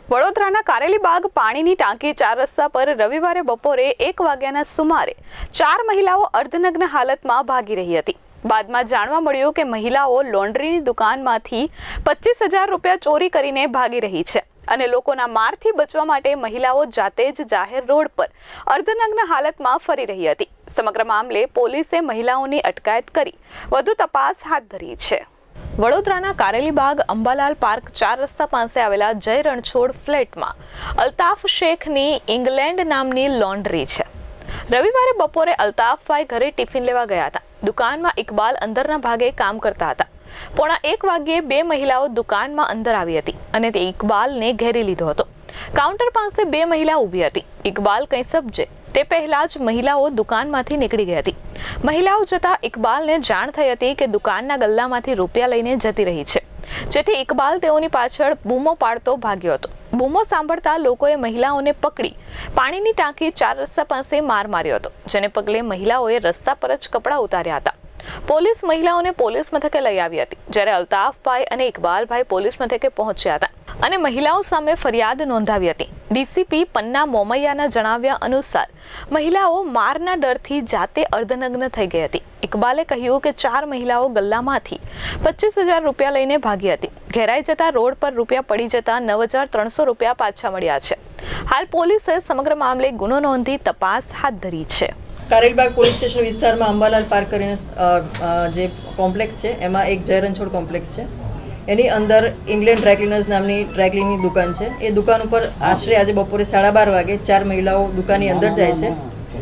વડોદરાના કારેલીબાગ પાણીની ટાંકી 4 રસ્તા પર રવિવારે બપોરે 1 વાગ્યાના સુમારે 4 મહિલાઓ અર્ધનગ્ન હાલતમાં ભાગી રહી હતી। બાદમાં જાણવા મળ્યું કે મહિલાઓ લોન્ડ્રીની દુકાનમાંથી 25,000 રૂપિયા ચોરી કરીને ભાગી રહી છે અને લોકોના મારથી બચવા માટે મહિલાઓ જાતે જ જાહેર રોડ પર અર્ધનગ્ન હાલતમાં ફરી રહી હતી। સમગ્ર મામલે પોલીસે મહિલાઓની અટકાયત કરી વધુ તપાસ હાથ ધરી છે। વડોદરાના કારેલીબાગ અંબાલાલ પાર્ક 4 રસ્તા પાસે આવેલા જય રણછોડ ફ્લેટમાં અલ્તાફ શેખની ઇંગ્લેન્ડ નામની લોન્ડ્રી છે। રવિવારે બપોરે અલ્તાફભાઈ ઘરે ટિફિન લેવા ગયા હતા। દુકાનમાં ઇકબાલ અંદરના ભાગે કામ કરતા હતા। પોણા 1 વાગ્યે 2 મહિલાઓ દુકાનમાં અંદર આવી હતી અને તે ઇકબાલને ઘેરી લીધો હતો। કાઉન્ટર પાસે 2 મહિલા ઊભી હતી। ઇકબાલ કંઈ સમજે તે પહેલા જ મહિલાઓ દુકાનમાંથી નીકળી ગઈ હતી। મહિલાઓ જતા ઇકબાલને જાણ થઈ હતી કે દુકાનના ગલ્લામાંથી રૂપિયા લઈને જતી રહી છે, જેથી ઇકબાલ તેઓની પાછળ બૂમો પાડતો ભાગ્યો હતો। બૂમો સાંભળતા લોકોએ મહિલાઓને પકડી પાણીની ટાંકી 4 રસ્તા પાસે માર માર્યો હતો, જેને પગલે મહિલાઓએ રસ્તા પર જ કપડાં ઉતાર્યા હતા। પોલીસ મહિલાઓને પોલીસ મથકે લઈ આવી હતી, જ્યારે અલ્તાફભાઈ અને ઇકબાલભાઈ પોલીસ મથકે પહોંચ્યા હતા અને મહિલાઓ સામે ફરિયાદ નોંધાવી હતી। ડીસીપી પન્ના મોમૈયાના જણાવ્યા અનુસાર મહિલાઓ મારના ડરથી જાતે અર્ધનગ્ન થઈ ગઈ હતી। ઇકબાલે કહ્યું કે 4 મહિલાઓ ગલ્લામાંથી 25,000 રૂપિયા લઈને ભાગી હતી। ઘેરાઈ જતા રોડ પર રૂપિયા પડી જતા 9,300 રૂપિયા પાછા મળ્યા છે। હાલ પોલીસે સમગ્ર મામલે ગુનો નોંધી તપાસ હાથ ધરી છે। કારેલીબાગ પોલીસ સ્ટેશન વિસ્તારમાં અંબાલાલ પાર્ક કરીને જે કોમ્પ્લેક્સ છે એમાં એક જય રણછોડ કોમ્પ્લેક્સ છે। એની અંદર ઇંગ્લેન્ડ ડ્રાયક્લીનર્સ નામની ડ્રાયક્લીનની દુકાન છે। એ દુકાન ઉપર આશરે આજે બપોરે 12:30 વાગે 4 મહિલાઓ દુકાનની અંદર જાય છે।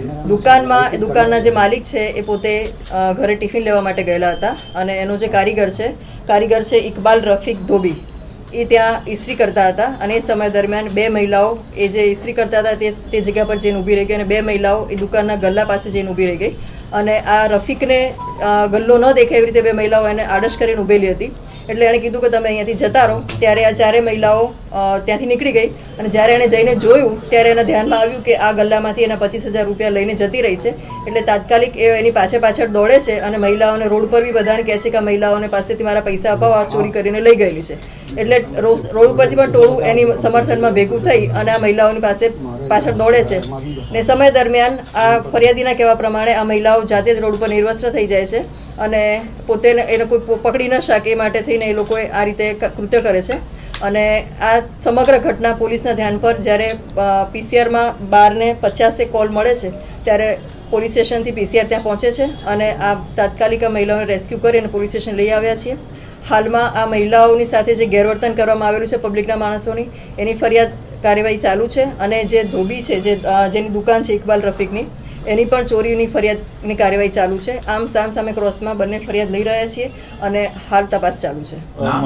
દુકાનના જે માલિક છે એ પોતે ઘરે ટિફિન લેવા માટે ગયેલા હતા અને એનો જે કારીગર છે ઇકબાલ રફીક ધોબી, એ ત્યાં ઇસ્ત્રી કરતા હતા અને એ સમય દરમિયાન 2 મહિલાઓ એ જે ઇસ્ત્રી કરતા હતા તે જગ્યા પર જઈને ઊભી રહી ગઈ અને 2 મહિલાઓ એ દુકાનના ગલ્લા પાસે જઈને ઊભી રહી ગઈ અને આ રફીકને ગલ્લો ન દેખાય એવી રીતે 2 મહિલાઓ એને આડશ કરીને ઊભેલી હતી। એટલે એણે કીધું કે તમે અહીંયાથી જતા રહો। ત્યારે આ 4 મહિલાઓ ત્યાંથી નીકળી ગઈ અને જ્યારે એણે જઈને જોયું ત્યારે એના ધ્યાનમાં આવ્યું કે આ ગલ્લામાંથી એના 25,000 રૂપિયા લઈને જતી રહી છે। એટલે તાત્કાલિક એ એની પાછળ દોડે છે અને મહિલાઓને રોડ પર બી બધાને કહે છે કે આ મહિલાઓને પાસેથી મારા પૈસા અપાવો, આ ચોરી કરીને લઈ ગયેલી છે। એટલે રોડ ઉપરથી પણ ટોળું એની સમર્થનમાં ભેગું થઈ અને આ મહિલાઓની પાછળ દોડે છે ને સમય દરમિયાન આ ફરિયાદીના કહેવા પ્રમાણે આ મહિલાઓ જાતે જ રોડ ઉપર નિર્વસ્ત્ર થઈ જાય છે અને પોતે એને કોઈ પકડી ન શકે એ માટે થઈને એ લોકોએ આ રીતે કૃત્ય કરે છે। અને આ સમગ્ર ઘટના પોલીસના ધ્યાન પર જ્યારે પીસીઆરમાં 12:50 કોલ મળે છે ત્યારે પોલીસ સ્ટેશનથી પીસીઆર ત્યાં પહોંચે છે અને આ તાત્કાલિક આ મહિલાઓને રેસ્ક્યુ કરી અને પોલીસ સ્ટેશન લઈ આવ્યા છીએ। હાલમાં આ મહિલાઓની સાથે જે ગેરવર્તન કરવામાં આવેલું છે પબ્લિકના માણસોની, એની ફરિયાદ કાર્યવાહી ચાલુ છે અને જે ધોબી છે જેની દુકાન છે ઇકબાલ રફીકની, એની પણ ચોરીની ફરિયાદની કાર્યવાહી ચાલુ છે। આમ સામે ક્રોસમાં બંને ફરિયાદ લઈ રહ્યા છીએ અને હાલ તપાસ ચાલુ છે।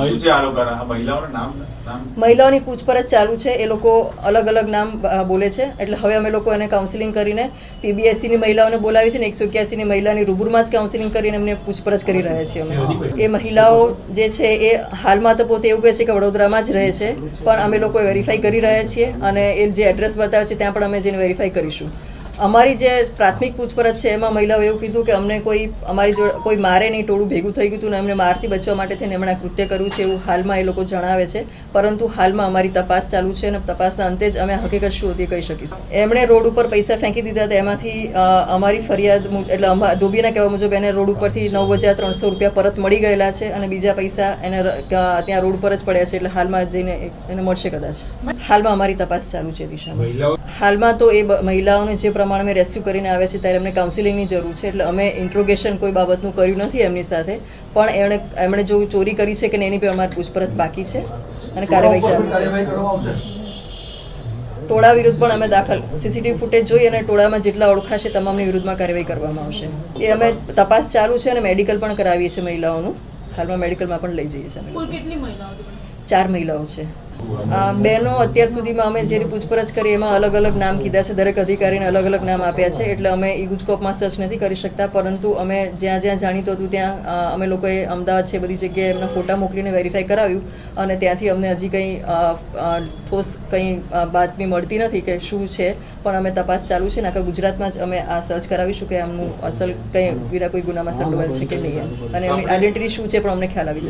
મહિલાઓની પૂછપરછ ચાલુ છે। એ લોકો અલગ અલગ નામ બોલે છે, એટલે હવે અમે લોકો એને કાઉન્સિલિંગ કરીને PBSCની મહિલાઓને બોલાવી છે ને 181ની મહિલાની રૂબરૂમાં જ કાઉન્સિલિંગ કરીને એમને પૂછપરછ કરી રહ્યા છીએ અમે। એ મહિલાઓ જે છે એ હાલમાં તો પોતે એવું કહે છે કે વડોદરામાં જ રહે છે, પણ અમે લોકો વેરીફાઈ કરી રહ્યા છીએ અને એ જે એડ્રેસ બતાવે છે ત્યાં પણ અમે જઈને વેરીફાઈ કરીશું। અમારી જે પ્રાથમિક પૂછપરછ છે એમાં મહિલાઓ એવું કીધું કે અમને અમારી જોડે કોઈ મારે નહીં, ટોળું ભેગું થઈ ગયું હતું ને એમને મારથી બચવા માટે થઈને એમણે કૃત્ય કર્યું છે એવું હાલમાં એ લોકો જણાવે છે। પરંતુ હાલમાં અમારી તપાસ ચાલુ છે અને તપાસના અંતે જ અમે હકીકત શું હતી કહી શકીશું। એમણે રોડ ઉપર પૈસા ફેંકી દીધા હતા, એમાંથી અમારી ફરિયાદ એટલે ધોબીના કહેવા મુજબ એને રોડ ઉપરથી 9,300 રૂપિયા પરત મળી ગયેલા છે અને બીજા પૈસા એને ત્યાં રોડ પર જ પડ્યા છે, એટલે હાલમાં જઈને એને મળશે કદાચ। હાલમાં અમારી તપાસ ચાલુ છે દિશામાં। હાલમાં તો એ મહિલાઓને જે અમે રેસ્ક્યુ કરીને આવ્યા છે ત્યારે એમને કાઉન્સિલિંગની જરૂર છે, એટલે અમે ઇન્ટ્રોગેશન કોઈ બાબતનું કર્યું નથી એમની સાથે, પણ એમણે જો ચોરી કરી છે કે એની પર અમારી પૂછપરછ બાકી છે અને કાર્યવાહી ચાલુ છે। ટોળા વિરુદ્ધ પણ અમે CCTV ફૂટેજ જોઈ અને ટોળામાં જેટલા ઓળખાશે તમામની વિરુદ્ધમાં કાર્યવાહી કરવામાં આવશે। એ અમે તપાસ ચાલુ છે અને મેડિકલ પણ કરાવીએ છીએ મહિલાઓનું। હાલમાં મેડિકલમાં પણ લઈ જઈએ છીએ। 4 મહિલાઓ છે। બહેનો અત્યાર સુધીમાં અમે જે પૂછપરછ કરી એમાં અલગ અલગ નામ કીધા છે, દરેક અધિકારીને અલગ અલગ નામ આપ્યા છે, એટલે અમે ગુજકોપમાં સર્ચ નથી કરી શકતા, પરંતુ અમે જ્યાં જાણીતું હતું ત્યાં અમે લોકોએ અમદાવાદ છે બધી જગ્યાએ એમના ફોટા મોકલીને વેરીફાઈ કરાવ્યું અને ત્યાંથી અમને હજી કંઈ ઠોસ કંઈ બાતમી મળતી નથી કે શું છે, પણ અમે તપાસ ચાલુ છે ને આખા ગુજરાતમાં જ અમે આ સર્ચ કરાવીશું કે આમનું અસલ કંઈ બીજા કોઈ ગુનામાં સંડોવાયેલ છે કે નહીં અને એમની આઈડેન્ટિટી શું છે પણ અમને ખ્યાલ આવી જશે।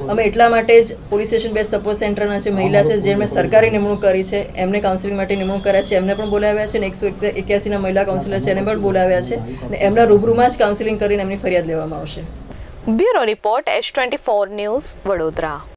અમે એટલા માટે જ પોલીસ સ્ટેશન બેઝ સપોર્ટ સેન્ટરના જે મહિલા છે જેમણે સરકારી નિમણૂક કરી છે એમને કાઉન્સિલિંગ માટે નિમણૂક કર્યા છે એમને પણ બોલાવ્યા છે અને 181ના મહિલા કાઉન્સિલર છે એને પણ બોલાવ્યા છે અને એમના રૂબરૂમાં જ કાઉન્સિલિંગ કરીને એમની ફરિયાદ લેવામાં આવશે. Bureau report S24 news Vadodara.